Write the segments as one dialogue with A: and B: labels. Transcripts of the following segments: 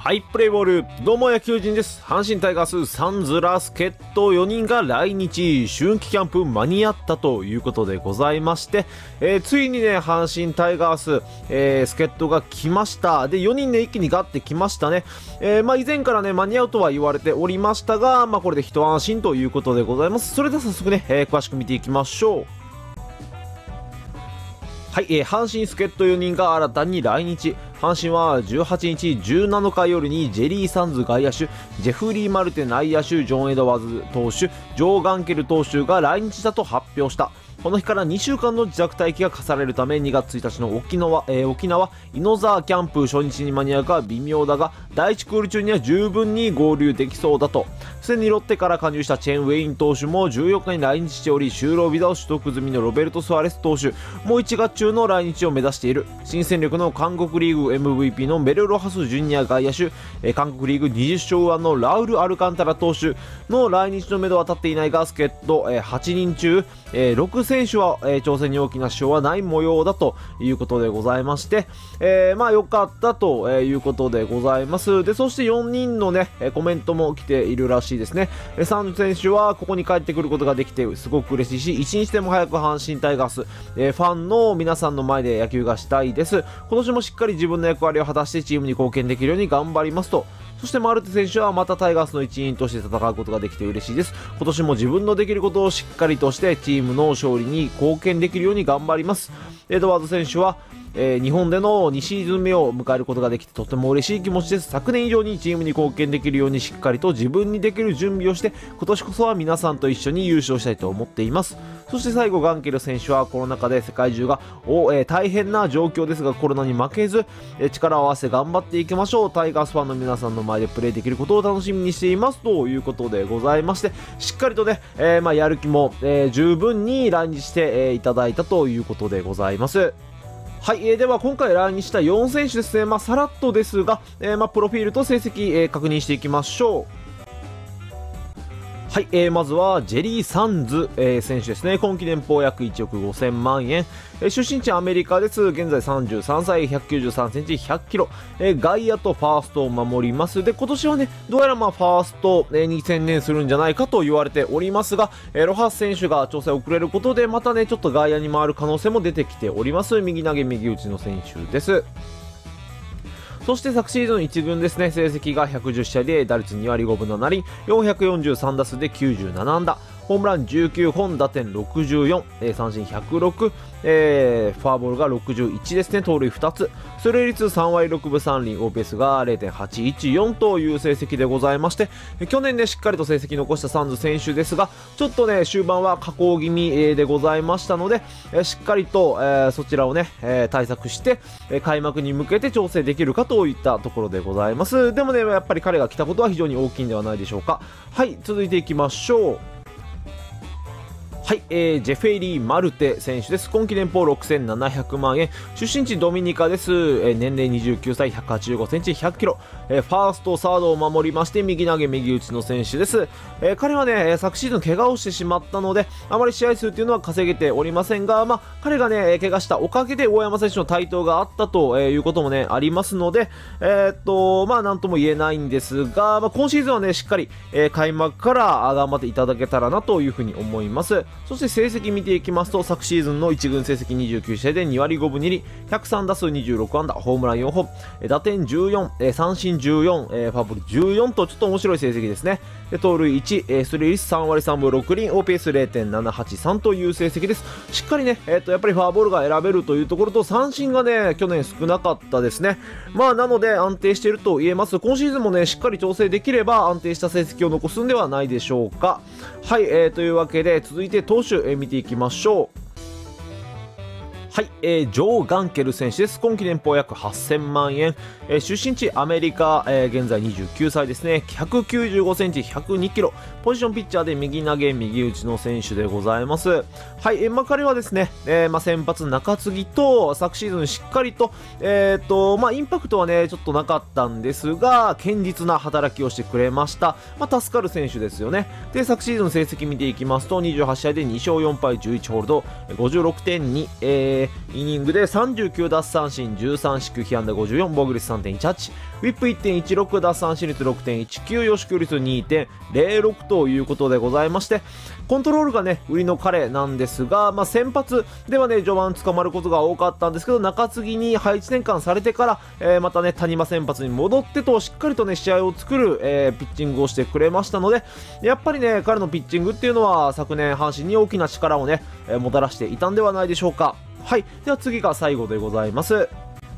A: はい、プレイボール。どうも野球人です。阪神タイガース、サンズら助っ人4人が来日、春季キャンプ間に合ったということでございまして、ついにね、阪神タイガース、助っ人が来ました。で、4人ね、一気にガッて来ましたね。以前からね、間に合うとは言われておりましたが、これで一安心ということでございます。それでは早速ね、詳しく見ていきましょう。はい、阪神助っ人4人が新たに来日。阪神は18日17日夜にジェリー・サンズ外野手、ジェフリー・マルテ内野手、ジョン・エドワーズ投手、ジョー・ガンケル投手が来日したと発表した。この日から2週間の自宅待機が課されるため、2月1日の沖縄宜野座キャンプ初日に間に合うか微妙だが、第1クール中には十分に合流できそうだと。すでにロッテから加入したチェン・ウェイン投手も14日に来日しており、就労ビザを取得済みのロベルト・スアレス投手も1月中の来日を目指している。新戦力の韓国リーグ MVP のメルロハス・ジュニア外野手、韓国リーグ20勝右腕のラウル・アルカンタラ投手の来日の目処は立っていないが、助っ人8人中6選手は挑戦に大きな支障はない模様だということでございまして、良かったということでございます。で、そして4人のね、コメントも来ているらしいですね。サンズ選手はここに帰ってくることができてすごく嬉しいし、一日でも早く阪神タイガース、ファンの皆さんの前で野球がしたいです。今年もしっかり自分の役割を果たしてチームに貢献できるように頑張りますと。そしてマルテ選手はまたタイガースの一員として戦うことができて嬉しいです。今年も自分のできることをしっかりとしてチームの勝利に貢献できるように頑張ります。エドワード選手は日本での2シーズン目を迎えることができてとても嬉しい気持ちです。昨年以上にチームに貢献できるようにしっかりと自分にできる準備をして、今年こそは皆さんと一緒に優勝したいと思っています。そして最後、ガンケル選手はコロナ禍で世界中が大変な状況ですが、コロナに負けず力を合わせて頑張っていきましょう。タイガースファンの皆さんの前でプレーできることを楽しみにしていますということでございまして、しっかりとね、やる気も十分に来日していただいたということでございます。はい、では今回来日した4選手ですね、さらっとですが、プロフィールと成績、確認していきましょう。はい、まずはジェリー・サンズ、選手ですね。今季年俸約1億5000万円、出身地アメリカです。現在33歳、193センチ、100キロ、外野とファーストを守ります。で、今年はね、どうやらファースト、に専念するんじゃないかと言われておりますが、ロハス選手が調整遅れることで、またね、ちょっと外野に回る可能性も出てきております。右投げ右打ちの選手です。そして昨シーズン1軍ですね、成績が110試合で打率2割5分7厘、443打数で97安打、ホームラン19本、打点64、三振106、フォアボールが61ですね、盗塁2つ、出塁率3割6分3厘、OPS が 0.814 という成績でございまして、去年ね、しっかりと成績残したサンズ選手ですが、ちょっとね、終盤は下降気味でございましたので、しっかりとそちらをね、対策して、開幕に向けて調整できるかといったところでございます。でもね、やっぱり彼が来たことは非常に大きいんではないでしょうか。はい、続いていきましょう。はい、ジェフェリー・マルテ選手です。今季年俸6700万円。出身地ドミニカです。年齢29歳、185センチ、100キロ。ファースト、サードを守りまして、右投げ、右打ちの選手です。彼はね、昨シーズン怪我をしてしまったので、あまり試合数というのは稼げておりませんが、彼がね、怪我したおかげで大山選手の台頭があったということもね、ありますので、なんとも言えないんですが、今シーズンはね、しっかり、開幕から頑張っていただけたらなというふうに思います。そして成績見ていきますと、昨シーズンの1軍成績29試合で2割5分2厘、103打数26安打、ホームラン4本、打点14、三振14、フォアボール14とちょっと面白い成績ですね。で、盗塁1、出塁率3割3分6厘、OPS0.783 という成績です。しっかりね、やっぱりフォアボールが選べるというところと、三振がね、去年少なかったですね。なので安定していると言えます。今シーズンもね、しっかり調整できれば安定した成績を残すんではないでしょうか。はい、というわけで続いて投手、見ていきましょう。はい、ジョー・ガンケル選手です。今季年俸約8000万円、出身地アメリカ、現在29歳ですね。195センチ、102キロ、ポジションピッチャーで右投げ右打ちの選手でございます。はい、彼はですね、先発中継ぎと昨シーズンしっかりと、インパクトはねちょっとなかったんですが、堅実な働きをしてくれました。助かる選手ですよね。で、昨シーズン成績見ていきますと、28試合で2勝4敗11ホールド、56.2、 イニングで39奪三振、13四球、被安打54、防御率 3.18、ウィップ 1.16、奪三振率 6.19、与四球率 2.06 ということでございまして、コントロールがね、売りの彼なんですが、先発ではね、序盤捕まることが多かったんですけど、中継ぎに配置転換されてから、またね、谷間先発に戻ってと、しっかりとね、試合を作る、ピッチングをしてくれましたので、やっぱりね、彼のピッチングっていうのは、昨年、阪神に大きな力をね、もたらしていたんではないでしょうか。はい。では次が最後でございます。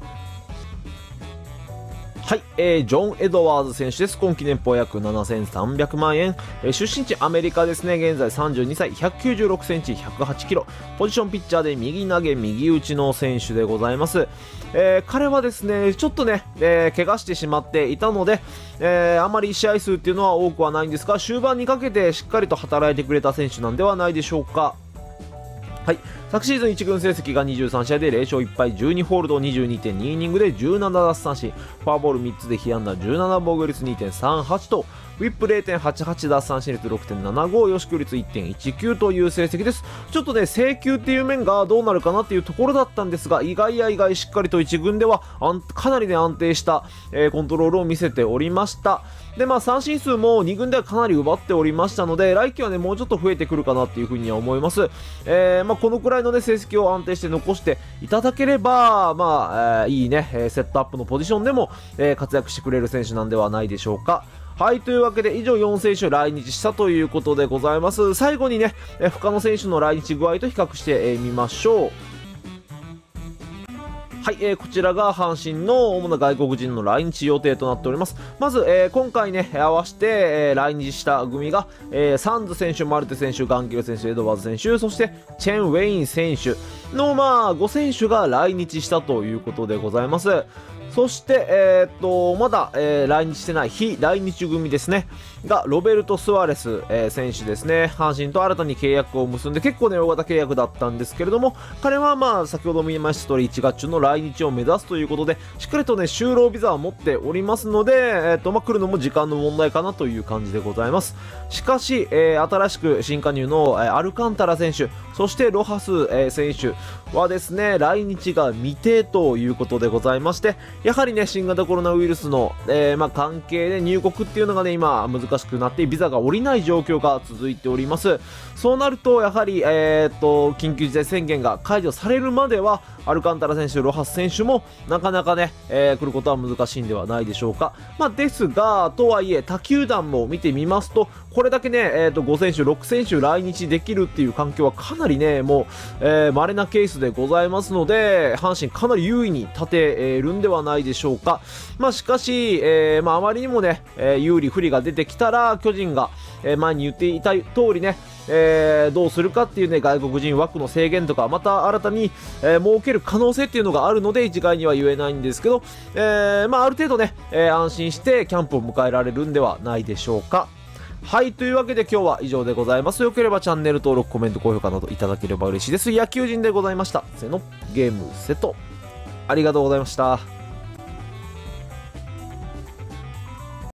A: はい、ジョン・エドワーズ選手です。今季年俸約7300万円、出身地アメリカですね。現在32歳、196センチ、108キロ。ポジションピッチャーで右投げ、右打ちの選手でございます。彼はですね、ちょっとね、怪我してしまっていたので、あまり試合数っていうのは多くはないんですが、終盤にかけてしっかりと働いてくれた選手なんではないでしょうか。はい、昨シーズン1軍成績が23試合で0勝1敗、12ホールド、22.2イニングで17奪三振、フォアボール3つで被安打17、防御率 2.38 と、ウィップ 0.88、奪三振率 6.75、与四球率 1.19 という成績です。ちょっとね、制球っていう面がどうなるかなっていうところだったんですが、意外や意外しっかりと1軍ではかなりね、安定した、コントロールを見せておりました。で、三振数も2軍ではかなり奪っておりましたので、来季はね、もうちょっと増えてくるかなっていうふうには思います。このくらいのね、成績を安定して残していただければ、いいね、セットアップのポジションでも、活躍してくれる選手なんではないでしょうか。はい、というわけで以上4選手来日したということでございます。最後にね、他の選手の来日具合と比較してみましょう。はい、こちらが阪神の主な外国人の来日予定となっております。まず、今回ね、合わせて、来日した組が、サンズ選手、マルテ選手、ガンケル選手、エドワーズ選手、そしてチェン・ウェイン選手の、5選手が来日したということでございます。そして、まだ、来日してない非来日組ですね。が、ロベルト・スアレス、選手ですね。阪神と新たに契約を結んで、結構ね、大型契約だったんですけれども、彼は先ほども言いました通り、1月中の来日を目指すということで、しっかりとね、就労ビザを持っておりますので、来るのも時間の問題かなという感じでございます。しかし、新しく新加入の、アルカンタラ選手、そしてロハス、選手はですね、来日が未定ということでございまして、やはりね、新型コロナウイルスの、関係で入国っていうのがね、今難しくなってビザが下りない状況が続いております。そうなると、やはり、緊急事態宣言が解除されるまでは、アルカンタラ選手、ロハス選手もなかなかね、来ることは難しいんではないでしょうか。ですが、とはいえ、他球団も見てみますと、これだけね、5選手、6選手来日できるっていう環境はかなりね、もう、稀なケースでございますので、阪神かなり優位に立てるんではないでしょうか。しかし、あまりにもね、有利不利が出てきたら、巨人が、前に言っていた通りね、どうするかっていうね、外国人枠の制限とか、また新たに、設ける可能性っていうのがあるので、一概には言えないんですけど、ある程度ね、安心してキャンプを迎えられるんではないでしょうか。はい、というわけで今日は以上でございます。よければチャンネル登録、コメント、高評価などいただければ嬉しいです。野球人でございました。せーの、ゲームセット。ありがとうございました。